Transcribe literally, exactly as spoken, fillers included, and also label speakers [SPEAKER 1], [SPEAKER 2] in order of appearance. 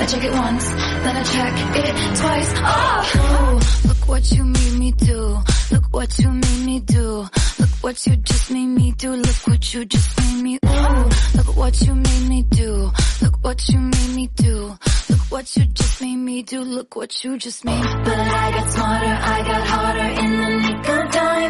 [SPEAKER 1] I check it once, then I check it twice. Oh, ooh, look what you made me do. Look what you made me do. Look what you just made me do. Look what you just made me. Ooh, look what you made me do. Look what you made me do. Look what you just made me do. Look what you just made. But I got smarter, I got harder in the nick of time.